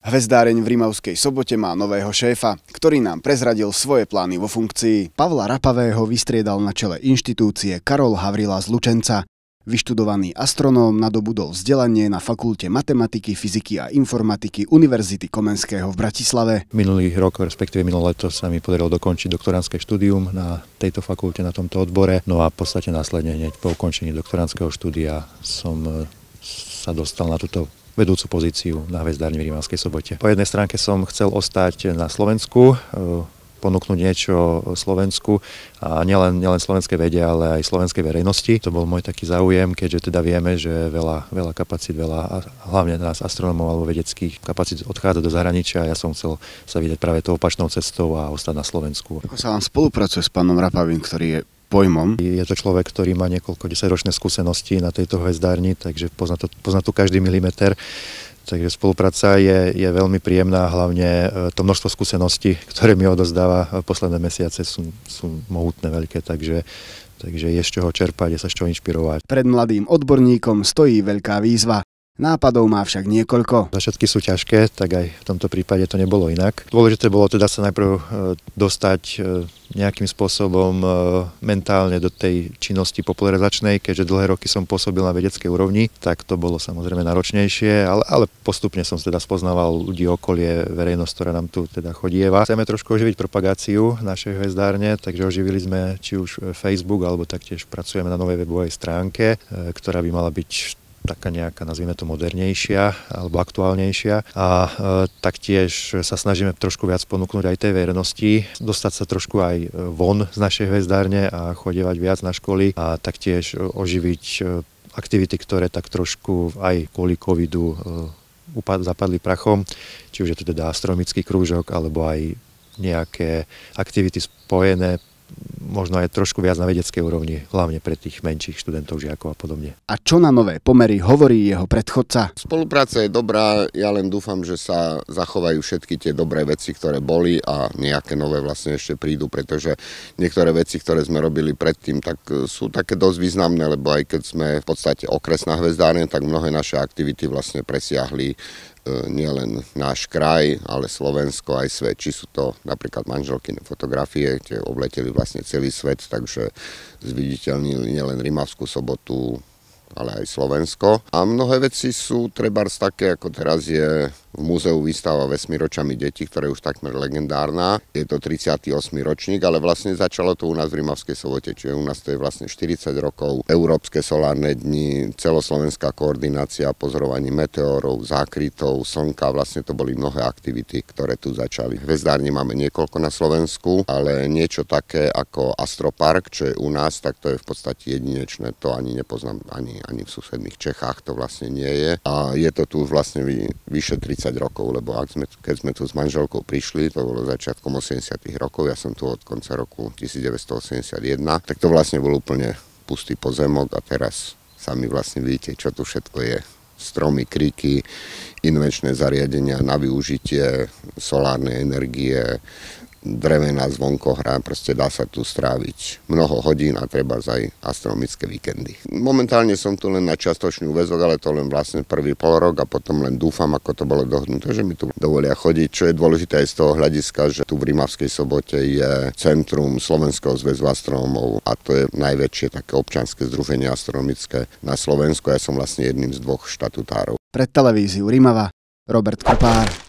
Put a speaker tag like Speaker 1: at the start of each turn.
Speaker 1: Hvezdáreň v Rimavskej Sobote má nového šéfa, ktorý nám prezradil svoje plány vo funkcii. Pavla Rapavého vystriedal na čele inštitúcie Karol Havrila z Lučenca. Vyštudovaný astronóm nadobudol vzdelanie na Fakulte matematiky, fyziky a informatiky Univerzity Komenského v Bratislave.
Speaker 2: Minulý rok, respektíve minulé leto sa mi podarilo dokončiť doktorandské štúdium na tejto fakulte, na tomto odbore. No a v podstate následne hneď po ukončení doktorandského štúdia som sa dostal na túto vedúcu pozíciu na hvezdárni v Rimavskej Sobote. Po jednej stránke som chcel ostať na Slovensku, ponúknuť niečo Slovensku a nielen slovenskej vede, ale aj slovenskej verejnosti. To bol môj taký záujem, keďže teda vieme, že veľa kapacít, hlavne nás astronómov alebo vedeckých kapacít odchádza do zahraničia a ja som chcel sa vydať práve tou opačnou cestou a ostať na Slovensku.
Speaker 1: Ako sa vám spolupracuje s pánom Rapavým, ktorý je pojmom?
Speaker 2: Je to človek, ktorý má niekoľko desaťročné skúsenosti na tejto hvezdárni, takže pozná tu každý milimeter. Takže spolupráca je veľmi príjemná, hlavne to množstvo skúseností, ktoré mi odozdáva posledné mesiace sú mohutné, veľké, takže je z čoho čerpať, je sa z čoho inšpirovať.
Speaker 1: Pred mladým odborníkom stojí veľká výzva. Nápadov má však niekoľko.
Speaker 2: Začiatky sú ťažké, tak aj v tomto prípade to nebolo inak. Dôležité bolo teda sa najprv dostať nejakým spôsobom mentálne do tej činnosti popularizačnej, keďže dlhé roky som pôsobil na vedeckej úrovni, tak to bolo samozrejme náročnejšie, ale postupne som teda spoznával ľudí, okolie, verejnosť, ktorá nám tu teda chodieva. Chceme trošku oživiť propagáciu našej hvezdárne, takže oživili sme či už Facebook, alebo taktiež pracujeme na novej webovej stránke, ktorá by mala byť taká nejaká, nazvime to, modernejšia alebo aktuálnejšia a taktiež sa snažíme trošku viac ponúknuť aj tej verejnosti, dostať sa trošku aj von z našej hvezdárne a chodievať viac na školy a taktiež oživiť aktivity, ktoré tak trošku aj kvôli covidu zapadli prachom, či už je to teda astronomický krúžok alebo aj nejaké aktivity spojené možno aj trošku viac na vedeckej úrovni, hlavne pre tých menších študentov, žiakov a podobne.
Speaker 1: A čo na nové pomery hovorí jeho predchodca?
Speaker 3: Spolupráca je dobrá, ja len dúfam, že sa zachovajú všetky tie dobré veci, ktoré boli a nejaké nové vlastne ešte prídu, pretože niektoré veci, ktoré sme robili predtým, tak sú také dosť významné, lebo aj keď sme v podstate okresná hvezdárne, tak mnohé naše aktivity vlastne presiahli nielen náš kraj, ale Slovensko aj svet. Či sú to napríklad manželkyné fotografie, tie obleteli vlastne celý svet, takže zviditeľnili nielen Rimavskú Sobotu, ale aj Slovensko. A mnohé veci sú trebárs také, ako teraz je v múzeu výstava Vesmíročami detí, ktorá je už takmer legendárna. Je to 38. ročník, ale vlastne začalo to u nás v Rimavskej Sobote, čiže u nás to je vlastne 40 rokov. Európske solárne dni, celoslovenská koordinácia pozorovaní meteorov, zákrytov, slnka, vlastne to boli mnohé aktivity, ktoré tu začali. Hvezdárne máme niekoľko na Slovensku, ale niečo také ako Astropark, čo je u nás, tak to je v podstate jedinečné, to ani nepoznám ani v susedných Čechách, to vlastne nie je. A je to tu vlastne vyše 30 rokov, lebo keď sme tu s manželkou prišli, to bolo začiatkom 80. rokov, ja som tu od konca roku 1981, tak to vlastne bol úplne pustý pozemok a teraz sami vlastne vidíte, čo tu všetko je. Stromy, kríky, invenčné zariadenia na využitie solárnej energie, drevená zvonkohra, proste dá sa tu stráviť mnoho hodín a treba aj astronomické víkendy. Momentálne som tu len na čiastočný úväzok, ale to len vlastne prvý polrok a potom len dúfam, ako to bolo dohodnuté, že mi tu dovolia chodiť. Čo je dôležité aj z toho hľadiska, že tu v Rimavskej Sobote je centrum Slovenského zväzu astronómov a to je najväčšie také občianske združenie astronomické na Slovensku. Ja som vlastne jedným z dvoch štatutárov.
Speaker 1: Pre televíziu Rimava Robert Kopár.